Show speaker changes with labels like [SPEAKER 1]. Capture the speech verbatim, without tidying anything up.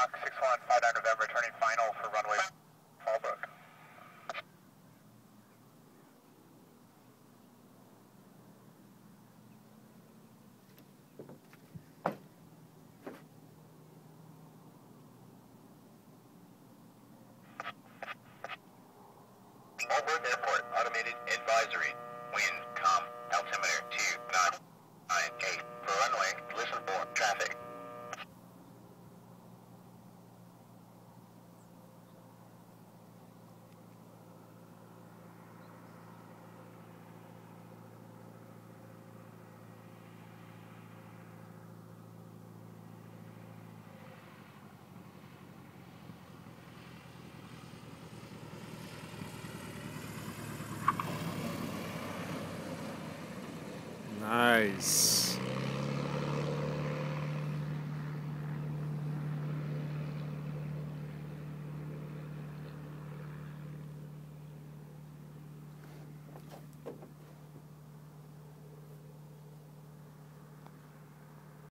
[SPEAKER 1] Hawk six one five nine November, turning final for runway Fallbrook. Fallbrook Airport, automated advisory. Wind, com, altimeter two nine nine eight. For runway, listen for traffic.
[SPEAKER 2] Nice.